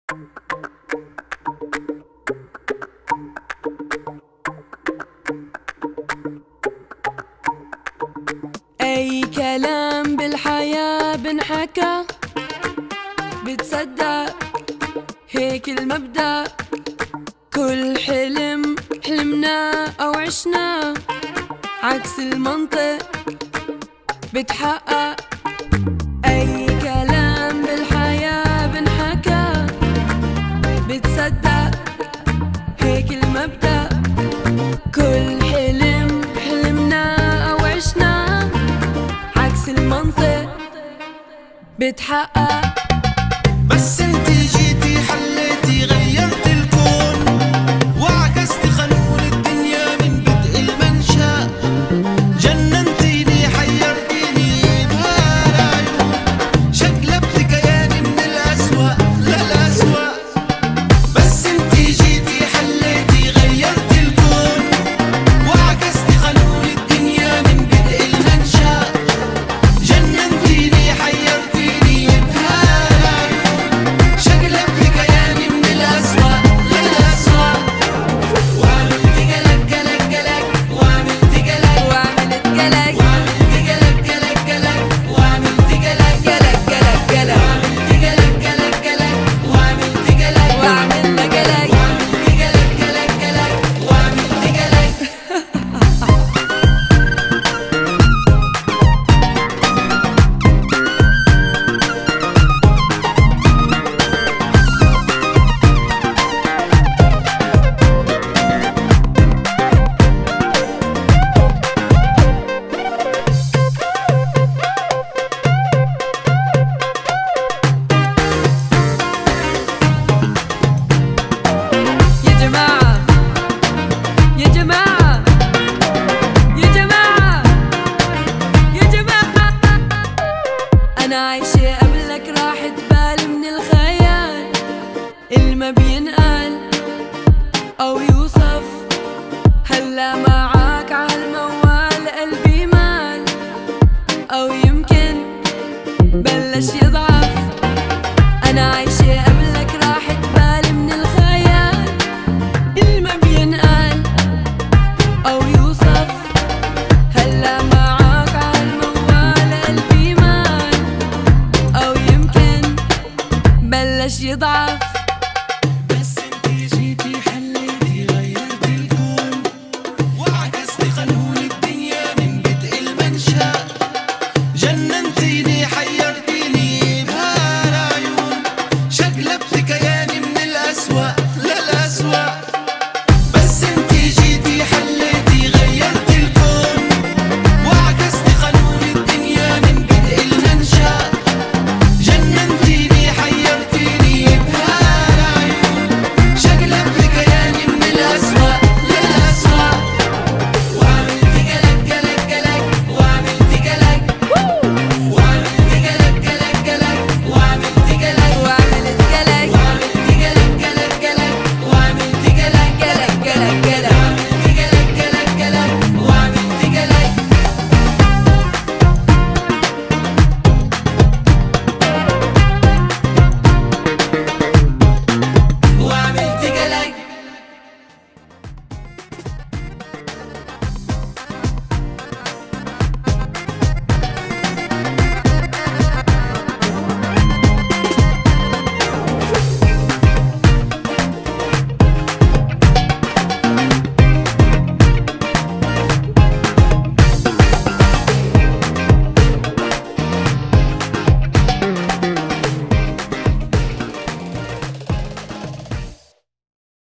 أي كلام بالحياة بنحكى بتصدق، هيك المبدأ. كل حلم حلمنا أو عشنا عكس المنطق بتحقق. أي كلام بالحياة بنحكى بتصدق، هيك المبدأ. كل حلم حلمنا أو عشنا عكس المنطق بتحقق. بس انتي جيتي حليتي غيرت الكون وعكست قانون الدنيا من بدء المنشأ. جننتيني حيرتيني بهالعيون، شقلبت كياني من الأسوأ للأسوأ. بس انتي جيتي حليتي غيرت الكون وعكست قانون الدنيا من بدء المنشأ. جننتيني حيرتيني أنا عايشة قبلك، راحت بالي من الخيال الما بينقال أو يوصف. هلا معاك عالموال قلبي مال، أو يمكن بلش يضعف. أنا عايشة قبلك، راحت بالي من الخيال الما بينقال أو يوصف. هلا معاك عالموال قلبي مال، أو يمكن بلش يضعف. بس انتي جيتي حليتي غيرت الكون وعكستي قانون الدنيا من بدء المنشأ. جننتيني حيرتيني بهالعيون، شقلبت كياني من الأسوأ